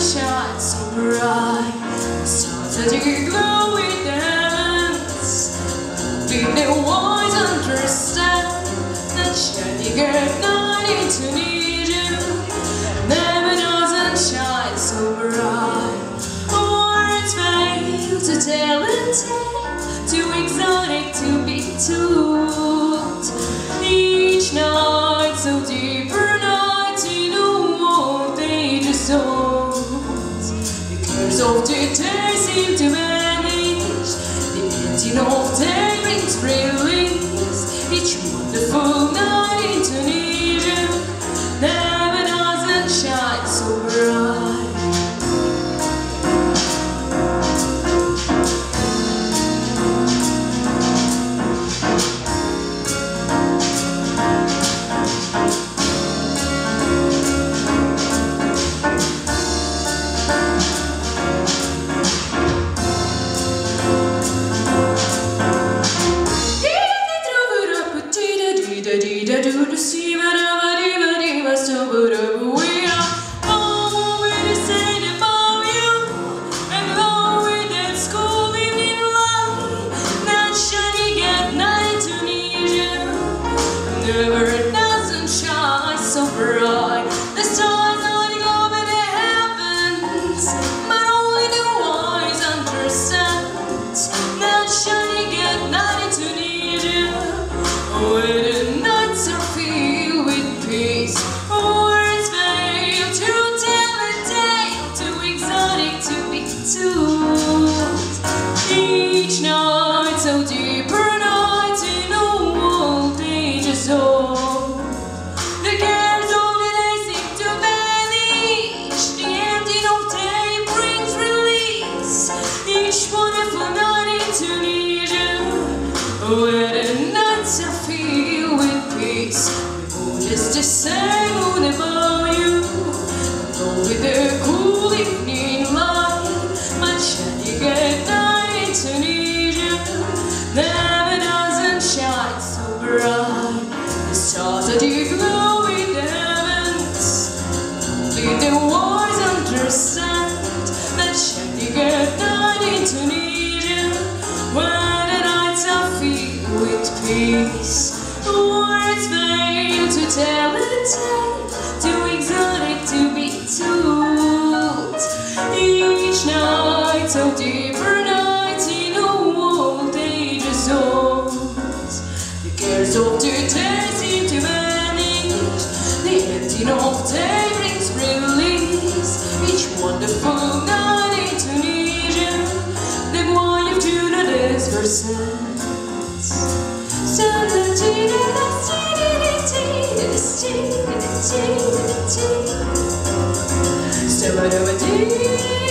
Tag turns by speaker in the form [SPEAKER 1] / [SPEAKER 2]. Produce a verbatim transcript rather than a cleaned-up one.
[SPEAKER 1] shines so bright. The stars that you glow with dance. Did the wise understand that shining at night into need you never doesn't shine so bright. Words fail to tell and tell, too exotic to be told. Each night so deeper night in a world they just hold. The cares of today seem to vanish. The ending of day brings release. Each wonderful night into need you never doesn't shine so bright. Do to see whatever diva diva so whatever we are. Oh, we decide about you, and though we that school evening light, that shining at night to need you, never it doesn't shine so bright. The stars only glow in the heavens, but only the wise understand that shining at night to need you. When the nights are filled with peace, words fail to tell a tale, too exotic to be told. Each night so deeper night in a world they just hold. The cares of the day seem to vanish. The ending of day brings release. Each wonderful night into need you. When the nights are filled with peace, the moon is the same moon above you. Though with the cool evening light, but shining at night to need you never doesn't shine so bright. The stars that you glow with the heavens, only the wise understand that shining at night to need you when the nights are filled with peace. Words fail to tell a tale, too exotic to be told. Each night so deeper night in a world they just hold. The cares of today seem to vanish. The ending of day brings release. Each wonderful night to need you. The glory of Judah is verses. So the tea, the tea, the tea, the tea, the tea, the tea.